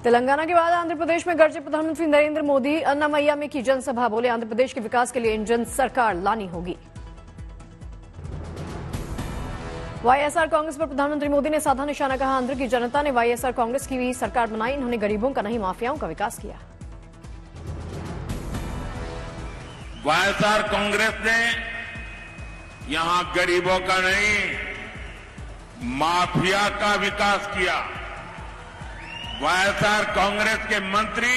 तेलंगाना के बाद आंध्र प्रदेश में गरजे प्रधानमंत्री नरेंद्र मोदी। अन्नामय्या में की जनसभा, बोले आंध्र प्रदेश के विकास के लिए इंजन सरकार लानी होगी। वाईएसआर कांग्रेस पर प्रधानमंत्री मोदी ने साधा निशाना, कहा आंध्र की जनता ने वाईएसआर कांग्रेस की भी सरकार बनाई, इन्होंने गरीबों का नहीं माफियाओं का विकास किया। वाईएसआर कांग्रेस ने यहां गरीबों का नहीं माफिया का विकास किया। वाईएसआर कांग्रेस के मंत्री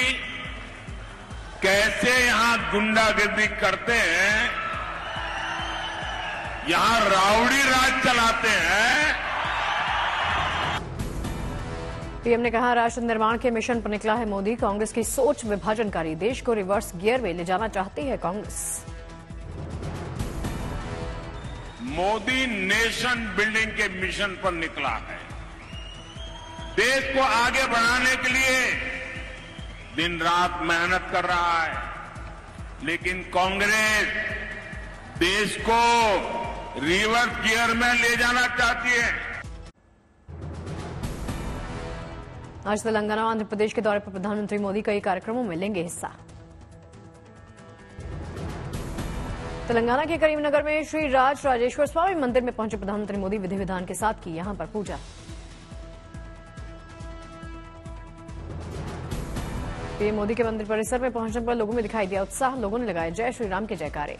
कैसे यहां गुंडागिर्दी करते हैं, यहां राउडी राज चलाते हैं। पीएम ने कहा राष्ट्र निर्माण के मिशन पर निकला है मोदी, कांग्रेस की सोच विभाजनकारी, देश को रिवर्स गियर में ले जाना चाहती है कांग्रेस। मोदी नेशन बिल्डिंग के मिशन पर निकला है, देश को आगे बढ़ाने के लिए दिन रात मेहनत कर रहा है, लेकिन कांग्रेस देश को रिवर्स गियर में ले जाना चाहती है। आज तेलंगाना और आंध्र प्रदेश के दौरे पर प्रधानमंत्री मोदी कई कार्यक्रमों में लेंगे हिस्सा। तेलंगाना के करीमनगर में श्री राज राजेश्वर स्वामी मंदिर में पहुंचे प्रधानमंत्री मोदी, विधि विधान के साथ की यहां पर पूजा। पीएम मोदी के मंदिर परिसर में पहुंचने पर लोगों में दिखाई दिया उत्साह, लोगों ने लगाए जय श्री राम के जयकारे।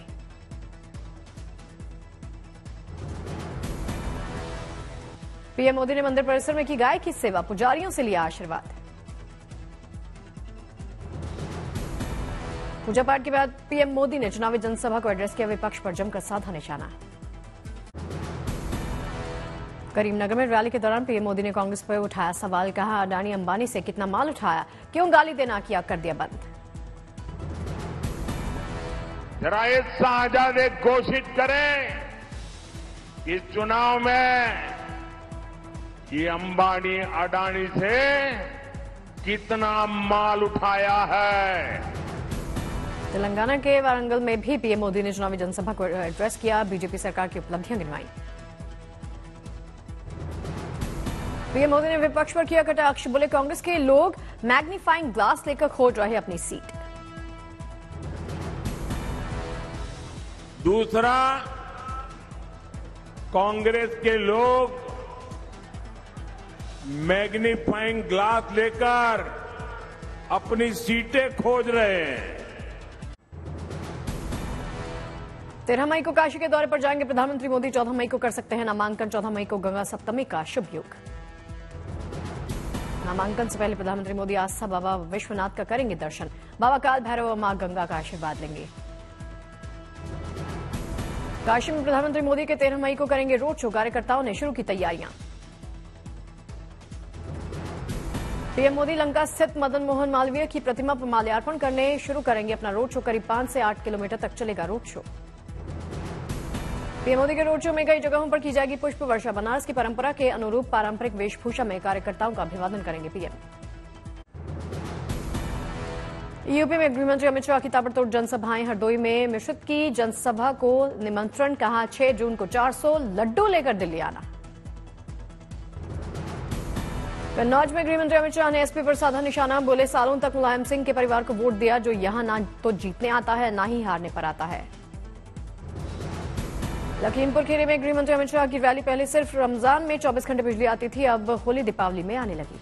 पीएम मोदी ने मंदिर परिसर में की गाय की सेवा, पुजारियों से लिया आशीर्वाद। पूजा पाठ के बाद पीएम मोदी ने चुनावी जनसभा को एड्रेस किया, विपक्ष पर जमकर साधा निशाना। करीमनगर में रैली के दौरान पीएम मोदी ने कांग्रेस पर उठाया सवाल, कहा अडानी अंबानी से कितना माल उठाया, क्यों गाली देना किया कर दिया बंद। जरा ये शाहजाद घोषित करें इस चुनाव में ये अंबानी अडानी से कितना माल उठाया है। तेलंगाना के वारंगल में भी पीएम मोदी ने चुनावी जनसभा को एड्रेस किया, बीजेपी सरकार की उपलब्धियां गिनवाई। पीएम मोदी ने विपक्ष पर किया कटाक्ष, बोले कांग्रेस के लोग मैग्नीफाइंग ग्लास लेकर खोज रहे अपनी सीट। दूसरा, कांग्रेस के लोग मैग्नीफाइंग ग्लास लेकर अपनी सीटें खोज रहे हैं। 13 मई को काशी के दौरे पर जाएंगे प्रधानमंत्री मोदी, 14 मई को कर सकते हैं नामांकन, 14 मई को गंगा सप्तमी का शुभ योग। नामांकन से पहले प्रधानमंत्री मोदी आस्था बाबा विश्वनाथ का करेंगे दर्शन, बाबा काल भैरव और मां गंगा का आशीर्वाद लेंगे। काशी में प्रधानमंत्री मोदी के 13 मई को करेंगे रोड शो, कार्यकर्ताओं ने शुरू की तैयारियां। पीएम मोदी लंका स्थित मदन मोहन मालवीय की प्रतिमा पर माल्यार्पण करने शुरू करेंगे अपना रोड शो, करीब 5 से 8 किलोमीटर तक चलेगा रोड शो। पीएम मोदी के रोड शो में कई जगहों पर की जाएगी पुष्प वर्षा, बनारस की परंपरा के अनुरूप पारंपरिक वेशभूषा में कार्यकर्ताओं का अभिवादन करेंगे पीएम। यूपी में गृहमंत्री अमित शाह की ताबड़तोड़ जनसभाएं, हरदोई में मिश्रित की जनसभा को निमंत्रण, कहा 6 जून को 400 लड्डू लेकर दिल्ली आना। कन्नौज में गृहमंत्री अमित शाह ने एसपी पर साधा निशाना, बोले सालों तक मुलायम सिंह के परिवार को वोट दिया, जो यहां ना तो जीतने आता है ना ही हारने पर आता है। लखीमपुर खीरी में गृहमंत्री अमित शाह की रैली, पहले सिर्फ रमजान में 24 घंटे बिजली आती थी, अब होली दीपावली में आने लगी।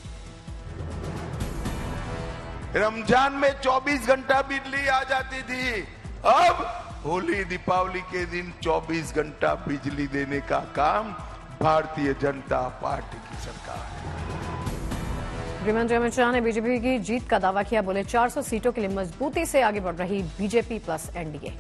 रमजान में 24 घंटा बिजली आ जाती थी, अब होली दीपावली के दिन 24 घंटा बिजली देने का काम भारतीय जनता पार्टी की सरकार है। गृहमंत्री अमित शाह ने बीजेपी की जीत का दावा किया, बोले 400 सीटों के लिए मजबूती से आगे बढ़ रही बीजेपी प्लस एनडीए।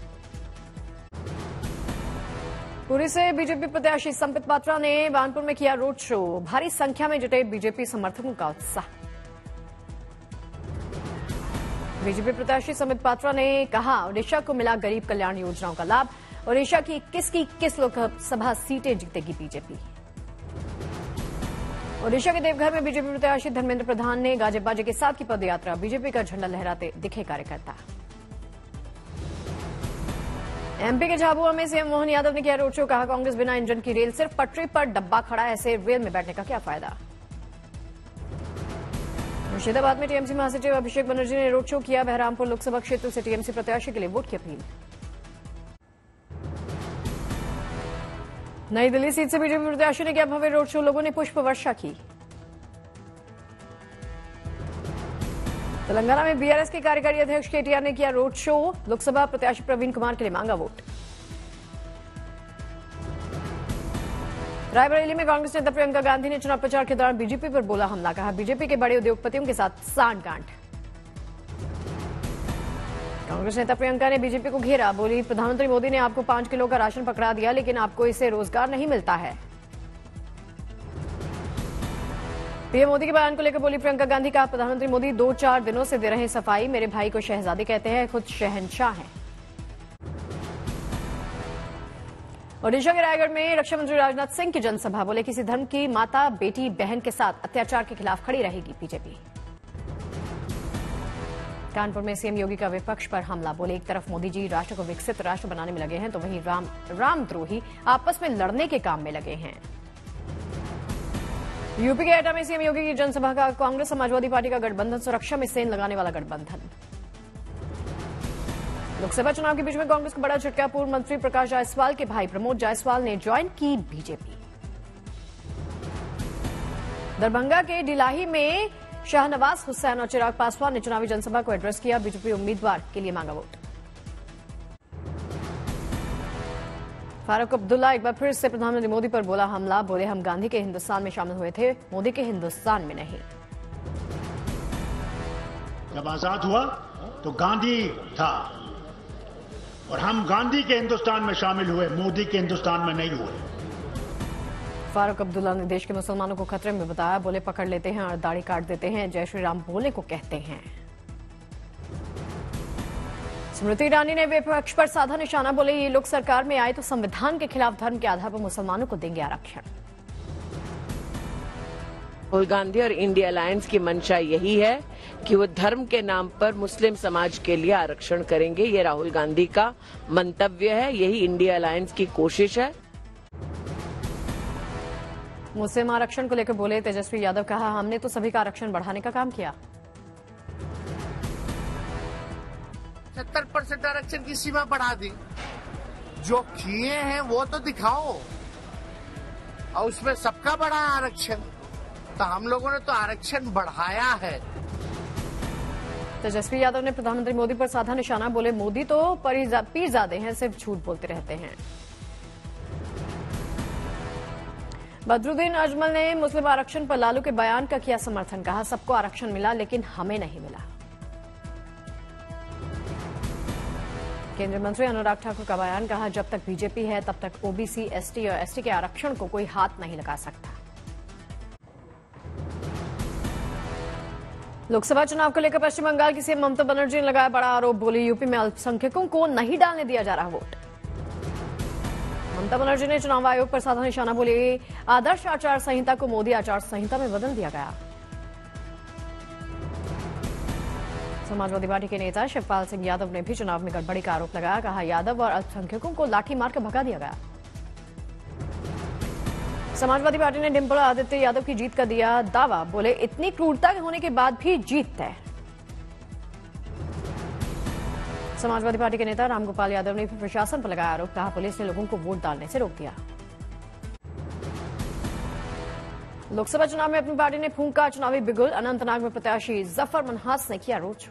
पुरी से बीजेपी प्रत्याशी संबित पात्रा ने बानपुर में किया रोड शो, भारी संख्या में जुटे बीजेपी समर्थकों का उत्साह। बीजेपी प्रत्याशी संबित पात्रा ने कहा ओडिशा को मिला गरीब कल्याण योजनाओं का लाभ, ओडिशा की 21 लोकसभा सीटें जीतेगी बीजेपी। ओडिशा के देवघर में बीजेपी प्रत्याशी धर्मेंद्र प्रधान ने गाजे बाजे के साथ की पदयात्रा, बीजेपी का झंडा लहराते दिखे कार्यकर्ता। एमपी के झाबुआ में सीएम मोहन यादव ने किया रोड शो, कहा कांग्रेस बिना इंजन की रेल, सिर्फ पटरी पर डब्बा खड़ा है, ऐसे रेल में बैठने का क्या फायदा। मुर्शिदाबाद में टीएमसी महासचिव अभिषेक बनर्जी ने रोड शो किया। बहरामपुर लोकसभा क्षेत्र से टीएमसी प्रत्याशी के लिए वोट की अपील। नई दिल्ली सीट से बीजेपी प्रत्याशी ने किया भव्य रोड शो, लोगों ने पुष्प वर्षा की। तेलंगाना में बीआरएस के कार्यकारी अध्यक्ष केटीआर ने किया रोड शो, लोकसभा प्रत्याशी प्रवीण कुमार के लिए मांगा वोट। रायबरेली में कांग्रेस नेता प्रियंका गांधी ने चुनाव प्रचार के दौरान बीजेपी पर बोला हमला, कहा बीजेपी के बड़े उद्योगपतियों के साथ सांठगांठ। कांग्रेस नेता प्रियंका ने बीजेपी को घेरा, बोली प्रधानमंत्री मोदी ने आपको 5 किलो का राशन पकड़ा दिया, लेकिन आपको इससे रोजगार नहीं मिलता है। पीएम मोदी के बयान को लेकर बोली प्रियंका गांधी, कहा प्रधानमंत्री मोदी 2-4 दिनों से दे रहे सफाई, मेरे भाई को शहजादे कहते हैं, खुद शहंशाह हैं। ओडिशा के रायगढ़ में रक्षा मंत्री राजनाथ सिंह की जनसभा, बोले किसी धर्म की माता बेटी बहन के साथ अत्याचार के खिलाफ खड़ी रहेगी बीजेपी। कानपुर में सीएम योगी का विपक्ष पर हमला, बोले एक तरफ मोदी जी राष्ट्र को विकसित राष्ट्र बनाने में लगे हैं, तो वहीं रामद्रोही आपस में लड़ने के काम में लगे हैं। यूपी के एटा में सीएम योगी की जनसभा का कांग्रेस समाजवादी पार्टी का गठबंधन, सुरक्षा में सेंध लगाने वाला गठबंधन। लोकसभा चुनाव के बीच में कांग्रेस को बड़ा झटका, पूर्व मंत्री प्रकाश जायसवाल के भाई प्रमोद जायसवाल ने ज्वाइन की बीजेपी। दरभंगा के डिलाही में शाहनवाज हुसैन और चिराग पासवान ने चुनावी जनसभा को एड्रेस किया, बीजेपी उम्मीदवार के लिए मांगा वोट। फारूक अब्दुल्ला एक बार फिर से प्रधानमंत्री मोदी पर बोला हमला, बोले हम गांधी के हिंदुस्तान में शामिल हुए थे, मोदी के हिंदुस्तान में नहीं। जब आजाद हुआ तो गांधी था और हम गांधी के हिंदुस्तान में शामिल हुए, मोदी के हिंदुस्तान में नहीं हुए। फारूक अब्दुल्ला ने देश के मुसलमानों को खतरे में बताया, बोले पकड़ लेते हैं और दाढ़ी काट देते हैं, जय श्री राम बोलने को कहते हैं। स्मृति ईरानी ने विपक्ष पर साधा निशाना, बोले ये लोग सरकार में आए तो संविधान के खिलाफ धर्म के आधार पर मुसलमानों को देंगे आरक्षण। राहुल गांधी और इंडिया अलायंस की मंशा यही है कि वो धर्म के नाम पर मुस्लिम समाज के लिए आरक्षण करेंगे। ये राहुल गांधी का मंतव्य है, यही इंडिया अलायंस की कोशिश है। मुस्लिम आरक्षण को लेकर बोले तेजस्वी यादव, कहा हमने तो सभी का आरक्षण बढ़ाने का काम किया। 70% आरक्षण की सीमा बढ़ा दी, जो किए हैं वो तो दिखाओ, और उसमें सबका बढ़ा आरक्षण, तो हम लोगों ने तो आरक्षण बढ़ाया है। तेजस्वी यादव ने प्रधानमंत्री मोदी पर साधा निशाना, बोले मोदी तो पीरजादे हैं, सिर्फ झूठ बोलते रहते हैं। बदरुद्दीन अजमल ने मुस्लिम आरक्षण पर लालू के बयान का किया समर्थन, कहा सबको आरक्षण मिला लेकिन हमें नहीं मिला। केंद्रीय मंत्री अनुराग ठाकुर का बयान, कहा जब तक बीजेपी है तब तक ओबीसी, एसटी और एसटी के आरक्षण को कोई हाथ नहीं लगा सकता। लोकसभा चुनाव को लेकर पश्चिम बंगाल की सीएम ममता बनर्जी ने लगाया बड़ा आरोप, बोली यूपी में अल्पसंख्यकों को नहीं डालने दिया जा रहा वोट। ममता बनर्जी ने चुनाव आयोग पर साधा निशाना, बोले आदर्श आचार संहिता को मोदी आचार संहिता में बदल दिया गया। समाजवादी पार्टी के नेता शिवपाल सिंह यादव ने भी चुनाव में गड़बड़ी का आरोप लगाया, कहा यादव और अल्पसंख्यकों को लाठी मारकर भगा दिया गया। समाजवादी पार्टी ने डिंपल आदित्य यादव की जीत का दिया दावा, बोले इतनी क्रूरता होने के बाद भी जीत तय। समाजवादी पार्टी के नेता रामगोपाल यादव ने भी प्रशासन पर लगाया आरोप, कहा पुलिस ने लोगों को वोट डालने से रोक दिया। लोकसभा चुनाव में अपनी पार्टी ने फूंका चुनावी बिगुल, अनंतनाग में प्रत्याशी जफर मनहास ने किया रोड शो।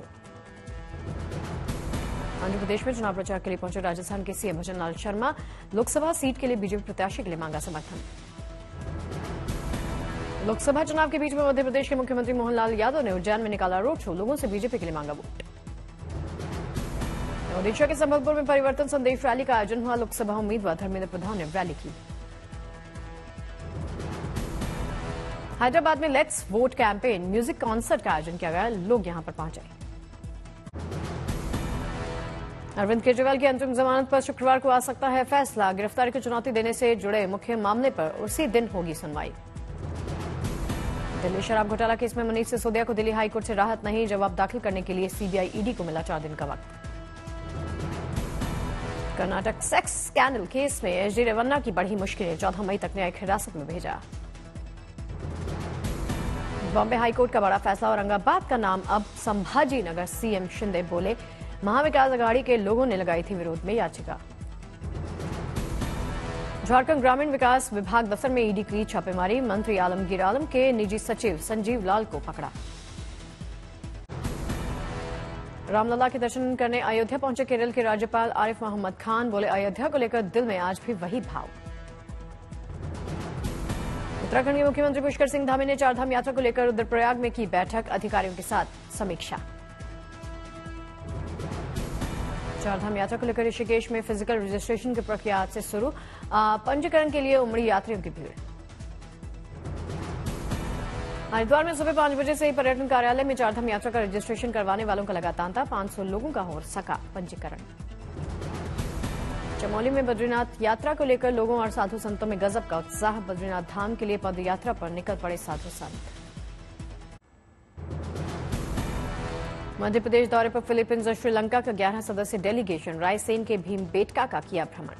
आंध्र प्रदेश में चुनाव प्रचार के लिए पहुंचे राजस्थान के सीएम भजन लाल शर्मा, लोकसभा सीट के लिए बीजेपी प्रत्याशी के लिए मांगा समर्थन। लोकसभा चुनाव के बीच में मध्य प्रदेश के मुख्यमंत्री मोहनलाल यादव ने उज्जैन में निकाला रोड शो, लोगों से बीजेपी के लिए मांगा वोट। ओडिशा के संबलपुर में परिवर्तन संदेश रैली का आयोजन हुआ, लोकसभा उम्मीदवार धर्मेंद्र प्रधान ने रैली की। हैदराबाद में let's vote campaign music concert का आयोजन किया गया, लोग यहां पर पहुंचे। अरविंद केजरीवाल की अंतरिम जमानत पर शुक्रवार को आ सकता है फैसला, गिरफ्तारी को चुनौती देने से जुड़े मुख्य मामले पर उसी दिन होगी सुनवाई। दिल्ली शराब घोटाला केस में मनीष सिसोदिया को दिल्ली हाईकोर्ट से राहत नहीं, जवाब दाखिल करने के लिए सीबीआई ईडी को मिला 4 दिन का वक्त। कर्नाटक सेक्स स्कैंडल केस में एचडी रेवन्ना की बढ़ी मुश्किलें, 14 मई तक न्यायिक हिरासत में भेजा। बॉम्बे हाईकोर्ट का बड़ा फैसला, औरंगाबाद का नाम अब संभाजी नगर। सीएम शिंदे बोले महाविकास अघाड़ी के लोगों ने लगाई थी विरोध में याचिका। झारखंड ग्रामीण विकास विभाग दफ्तर में ईडी की छापेमारी, मंत्री आलमगीर आलम के निजी सचिव संजीव लाल को पकड़ा। रामलला के दर्शन करने अयोध्या पहुंचे केरल के राज्यपाल आरिफ मोहम्मद खान, बोले अयोध्या को लेकर दिल में आज भी वही भाव। उत्तराखंड के मुख्यमंत्री पुष्कर सिंह धामी ने चारधाम यात्रा को लेकर रुद्रप्रयाग में की बैठक, अधिकारियों के साथ समीक्षा। चारधाम यात्रा को लेकर ऋषिकेश में फिजिकल रजिस्ट्रेशन की प्रक्रिया आज से शुरू, पंजीकरण के लिए उमड़ी यात्रियों की भीड़। हरिद्वार में सुबह 5 बजे से ही पर्यटन कार्यालय में चारधाम यात्रा का रजिस्ट्रेशन करवाने वालों का लगा तांता, 500 लोगों का हो सका पंजीकरण। चमोली में बद्रीनाथ यात्रा को लेकर लोगों और साधु संतों में गजब का उत्साह, बद्रीनाथ धाम के लिए पद यात्रा पर निकल पड़े साधु संत। मध्य प्रदेश दौरे पर फिलीपींस और श्रीलंका का 11 सदस्यीय डेलीगेशन, रायसेन के भीमबेटका का किया भ्रमण।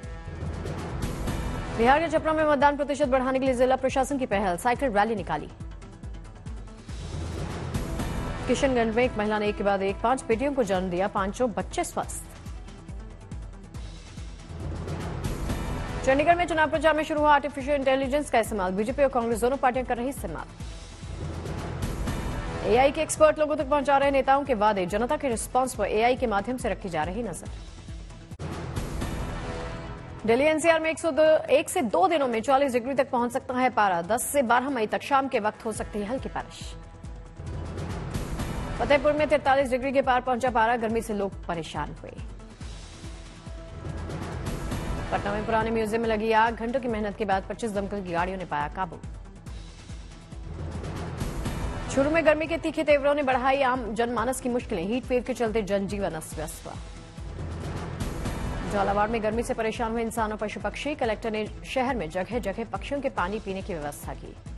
बिहार के छपरा में मतदान प्रतिशत बढ़ाने के लिए जिला प्रशासन की पहल, साइकिल रैली निकाली। किशनगंज में एक महिला ने एक के बाद एक 5 बेटियों को जन्म दिया, 5 बच्चे स्वस्थ। चंडीगढ़ में चुनाव प्रचार में शुरू हुआ आर्टिफिशियल इंटेलिजेंस का इस्तेमाल, बीजेपी और कांग्रेस दोनों पार्टियां कर रही इस्तेमाल। एआई के एक्सपर्ट लोगों तक पहुंचा रहे नेताओं के वादे, जनता के रिस्पांस पर एआई के माध्यम से रखी जा रही नजर। दिल्ली एनसीआर में 1 से 2 दिनों में 40 डिग्री तक पहुंच सकता है पारा, 10 से 12 मई तक शाम के वक्त हो सकती है हल्की बारिश। फतेहपुर में 43 डिग्री के पार पहुंचा पारा, गर्मी से लोग परेशान हुए। पटना में पुराने म्यूजियम में लगी आग, घंटों की मेहनत के बाद 25 दमकल की गाड़ियों ने पाया काबू। शुरू में गर्मी के तीखे तेवरों ने बढ़ाई आम जनमानस की मुश्किलें, हीट वेव के चलते जनजीवन अस्त व्यस्त हुआ। झालावाड़ में गर्मी से परेशान हुए इंसान और पशु पक्षी, कलेक्टर ने शहर में जगह जगह पक्षियों के पानी पीने की व्यवस्था की।